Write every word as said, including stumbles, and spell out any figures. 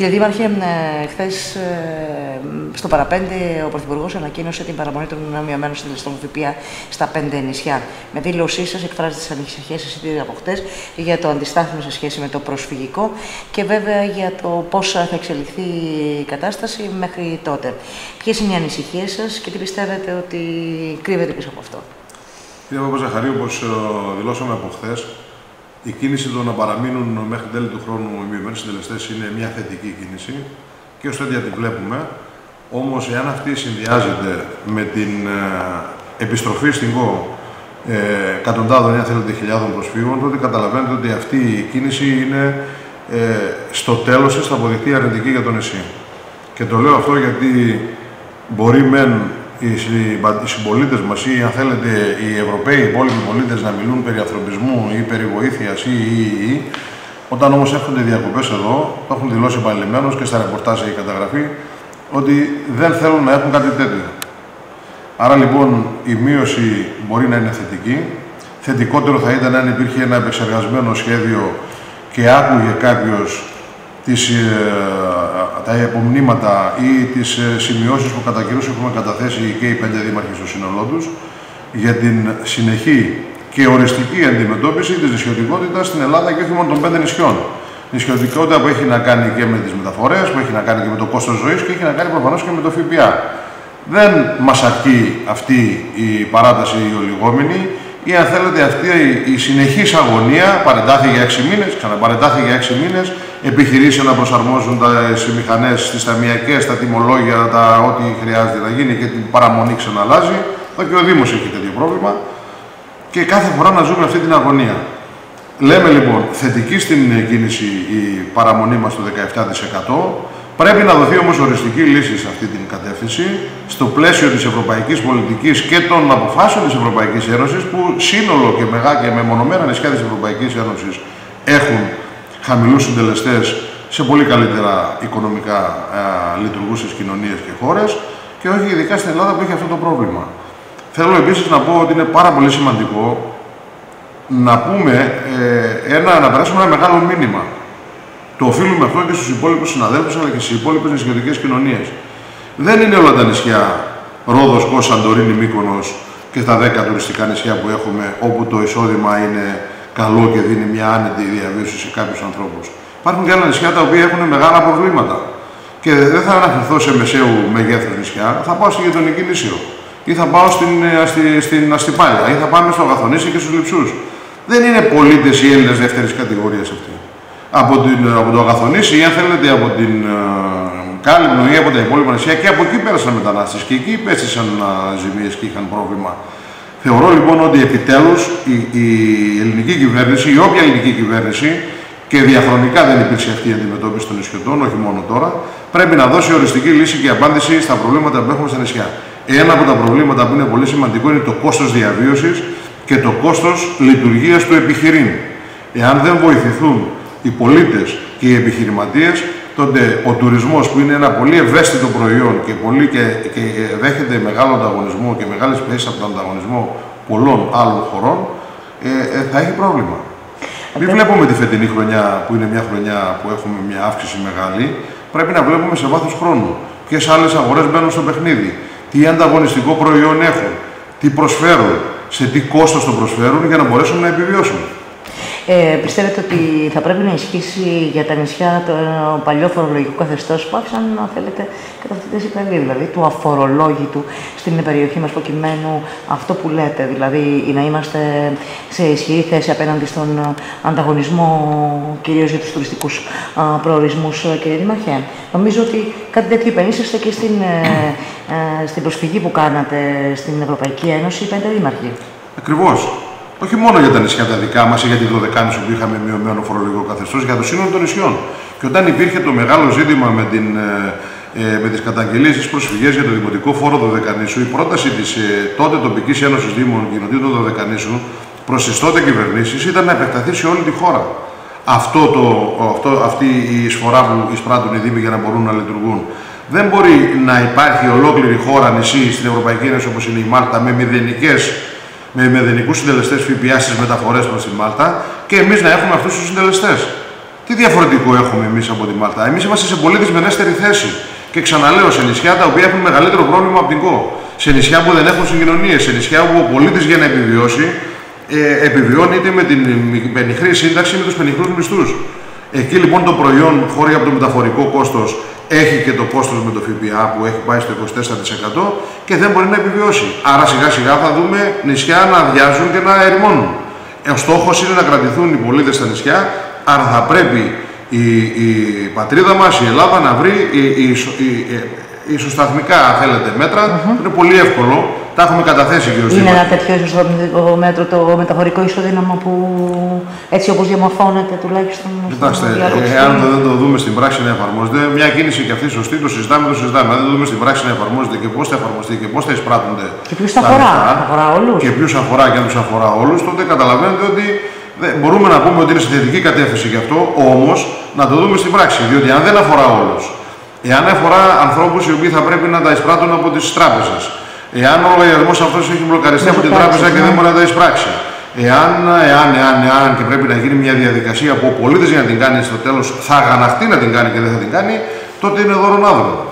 Κύριε Δήμαρχε, χθες στο Παραπέντε ο Πρωθυπουργός ανακοίνωσε την παραμονή των μειωμένων συντελεστών ΦΠΑ στα πέντε νησιά. Με δήλωσή σας εκφράζετε τις ανησυχίες σας ήδη από χτες για το αντιστάθμιο σε σχέση με το προσφυγικό και βέβαια για το πώς θα εξελιχθεί η κατάσταση μέχρι τότε. Ποιες είναι οι ανησυχίες σας και τι πιστεύετε ότι κρύβεται πίσω από αυτό? Κύριε Παπαζαχαρή, όπως δηλώσαμε από χθες, η κίνηση το να παραμείνουν μέχρι τέλη του χρόνου οι μειωμένοι συντελεστές είναι μια θετική κίνηση και ως τέτοια τη βλέπουμε. Όμως, εάν αυτή συνδυάζεται με την ε, επιστροφή στην ΚΟ ε, εκατοντάδων, αν θέλετε, χιλιάδων προσφύγων, τότε καταλαβαίνετε ότι αυτή η κίνηση είναι ε, στο τέλος της θα αποδειχτεί αρνητική για το νησί. Και το λέω αυτό γιατί μπορεί μεν οι συμπολίτες μας ή, αν θέλετε, οι Ευρωπαίοι, οι υπόλοιποι πολίτες να μιλούν περί ανθρωπισμού ή περί βοήθειας ή, ή, ή, όταν όμως έρχονται διακοπές εδώ, το έχουν δηλώσει επανειλημμένως και στα ρεπορτάζ η καταγραφή, ότι δεν θέλουν να έχουν κάτι τέτοιο. Άρα λοιπόν η μείωση μπορεί να είναι θετική. Θετικότερο θα ήταν αν υπήρχε ένα επεξεργασμένο σχέδιο και άκουγε κάποιος τις, ε, τα υπομνήματα ή τις ε, σημειώσεις που κατά καιρούς έχουμε καταθέσει και οι πέντε δήμαρχοι στο σύνολό τους για την συνεχή και οριστική αντιμετώπιση της νησιωτικότητας στην Ελλάδα και όχι μόνο των πέντε νησιών. Νησιωτικότητα που έχει να κάνει και με τις μεταφορές, που έχει να κάνει και με το κόστος ζωής και έχει να κάνει προφανώς και με το ΦΠΑ. Δεν μας αρκεί αυτή η παράταση η ολιγόμενη ή, αν θέλετε, αυτή η συνεχής αγωνία, παρεντάθη για έξι μήνες, ξαναπαρεντάθη για έξι μήνες, επιχειρήσει να προσαρμόζουν τις μηχανές, τις ταμιακές, τα τιμολόγια, τα ό,τι χρειάζεται να γίνει και την παραμονή ξαναλλάζει. Εδώ και ο Δήμος έχει τέτοιο πρόβλημα και κάθε φορά να ζούμε αυτή την αγωνία. Λέμε λοιπόν θετική στην κίνηση η παραμονή μας στο δεκαεπτά τοις εκατό. Πρέπει να δοθεί όμως οριστική λύση σε αυτή την κατεύθυνση, στο πλαίσιο της ευρωπαϊκής πολιτικής και των αποφάσεων της Ευρωπαϊκής Ένωσης, που σύνολο και μεγά και μεμονωμένα νησιά της Ευρωπαϊκής Ένωσης έχουν χαμηλούς συντελεστές σε πολύ καλύτερα οικονομικά ε, λειτουργούσες κοινωνίες και χώρες, και όχι ειδικά στην Ελλάδα που έχει αυτό το πρόβλημα. Θέλω επίσης να πω ότι είναι πάρα πολύ σημαντικό να πούμε ε, ένα, να περάσουμε ένα μεγάλο μήνυμα. Το οφείλουμε αυτό και στους υπόλοιπους συναδέλφους αλλά και στις υπόλοιπες νησιωτικές κοινωνίες. Δεν είναι όλα τα νησιά Ρόδος, Κos, Σαντορίνη, Μύκονος και τα δέκα τουριστικά νησιά που έχουμε, όπου το εισόδημα είναι καλό και δίνει μια άνετη διαβίωση σε κάποιους ανθρώπους. Υπάρχουν και άλλα νησιά τα οποία έχουν μεγάλα προβλήματα. Και δεν θα αναφερθώ σε μεσαίου μεγέθους νησιά, θα πάω στη γειτονική νησίο. Ή θα πάω στην, στη, στην Αστυπάλια, ή θα πάμε στο Αγαθονήσι και στους Λειψούς. Δεν είναι πολίτες οι Έλληνες δεύτερης κατηγορίας αυτοί. Από, την, από το Αγαθονήσι ή, αν θέλετε, από την uh, Κάλυμνο ή από τα υπόλοιπα νησιά, και από εκεί πέρασαν μετανάστες και εκεί υπέστησαν uh, ζημίες και είχαν πρόβλημα. Θεωρώ λοιπόν ότι επιτέλους η, η ελληνική κυβέρνηση, η όποια ελληνική κυβέρνηση, και διαχρονικά δεν υπήρξε αυτή η αντιμετώπιση των νησιωτών, όχι μόνο τώρα, πρέπει να δώσει οριστική λύση και απάντηση στα προβλήματα που έχουμε στα νησιά. Ένα από τα προβλήματα που είναι πολύ σημαντικό είναι το κόστος διαβίωσης και το κόστος λειτουργίας του επιχειρήν. Εάν δεν βοηθηθούν οι πολίτες και οι επιχειρηματίες, τότε ο τουρισμός, που είναι ένα πολύ ευαίσθητο προϊόν και, πολύ και, και δέχεται μεγάλο ανταγωνισμό και μεγάλες πιέσεις από τον ανταγωνισμό πολλών άλλων χωρών, ε, ε, θα έχει πρόβλημα. Μην βλέπουμε τη φετινή χρονιά, που είναι μια χρονιά που έχουμε μια αύξηση μεγάλη, πρέπει να βλέπουμε σε βάθος χρόνου ποιες άλλες αγορές μπαίνουν στο παιχνίδι, τι ανταγωνιστικό προϊόν έχουν, τι προσφέρουν, σε τι κόστος το προσφέρουν για να μπορέσουν να επιβιώσουν. Ε, πιστεύετε ότι θα πρέπει να ισχύσει για τα νησιά το παλιό φορολογικό καθεστώς που άφησαν, αν θέλετε, κατά αυτή τη περίοδο, δηλαδή του αφορολόγητου στην περιοχή μας, προκειμένου αυτό που λέτε, δηλαδή να είμαστε σε ισχυρή θέση απέναντι στον ανταγωνισμό, κυρίως για τους τουριστικούς α, προορισμούς, κύριε Δήμαρχε? Νομίζω ότι κάτι τέτοιο υπενήσεστε και στην, ε, ε, στην προσφυγή που κάνατε στην Ευρωπαϊκή Ένωση, οι πέντε δήμαρχοι. Ακριβώς. Όχι μόνο για τα νησιά τα δικά μας ή για τη Δωδεκάνησο που είχαμε μειωμένο φορολογικό καθεστώς, για το σύνολο των νησιών. Και όταν υπήρχε το μεγάλο ζήτημα με, την, ε, με τις καταγγελίες της προσφυγής για το δημοτικό φόρο Δωδεκανήσου, η πρόταση της ε, τότε τοπικής ένωσης Δήμων Κοινοτήτων Δωδεκανήσου προς τις τότε κυβερνήσεις ήταν να επεκταθεί σε όλη τη χώρα. Αυτό το, αυτό, αυτή η εισφορά που εισπράττουν οι Δήμοι για να μπορούν να λειτουργούν. Δεν μπορεί να υπάρχει ολόκληρη χώρα νησί στην Ευρωπαϊκή Ένωση όπως είναι η Μάλτα με μηδενικές με μηδενικούς συντελεστές ΦΠΑ στις μεταφορές προς τη Μάλτα και εμείς να έχουμε αυτούς τους συντελεστές. Τι Τι διαφορετικό έχουμε εμείς από τη Μάλτα? Εμείς είμαστε σε πολύ δυσμενέστερη θέση. Και ξαναλέω, σε νησιά τα οποία έχουν μεγαλύτερο πρόβλημα από την ΚΟ. Σε νησιά που δεν έχουν συγκοινωνίες, σε νησιά όπου ο πολίτης για να επιβιώσει ε, επιβιώνει είτε με την πενιχρή σύνταξη με τους πενιχρούς μισθούς. Εκεί λοιπόν το προϊόν, χώρια από το μεταφορικό κόστος, έχει και το κόστος με το ΦΠΑ που έχει πάει στο είκοσι τέσσερα τοις εκατό και δεν μπορεί να επιβιώσει. Άρα σιγά σιγά θα δούμε νησιά να αδειάζουν και να ερημώνουν. Ο στόχος είναι να κρατηθούν οι πολίτες στα νησιά, άρα θα πρέπει η, η πατρίδα μας, η Ελλάδα, να βρει η, η, η, η, ισοσταθμικά, αν θέλετε, μέτρα. Mm-hmm. Είναι πολύ εύκολο. Τα έχουμε καταθέσει και ως Είναι ένα τέτοιο ισοσταθμικό μέτρο το μεταφορικό ισοδύναμο που έτσι όπως διαμορφώνεται τουλάχιστον. Κοιτάξτε, εάν το, δεν το δούμε στην πράξη να εφαρμόζεται, μια κίνηση και αυτή σωστή, το συζητάμε, το συζητάμε. Αν δεν το δούμε στην πράξη να εφαρμόζεται και πώς θα εφαρμοστεί και πώς θα εισπράττονται. Και ποιους θα αφορά, αφορά όλους. Και ποιους αφορά και αν τους αφορά όλους, τότε καταλαβαίνετε ότι μπορούμε να πούμε ότι είναι σε θετική κατεύθυνση γι' αυτό, όμως να το δούμε στην πράξη. Διότι αν δεν αφορά όλους, εάν αφορά ανθρώπους οι οποίοι θα πρέπει να τα εισπράττουν από τις τράπεζες, εάν ο λογαριασμός αυτός έχει μπλοκαριστεί από την τράπεζα και δεν μπορεί να τα εισπράξει, εάν, εάν, εάν, εάν και πρέπει να γίνει μια διαδικασία που ο πολίτης για να την κάνει στο τέλος θα αγαναχτεί να την κάνει και δεν θα την κάνει, τότε είναι δώρο άδικο.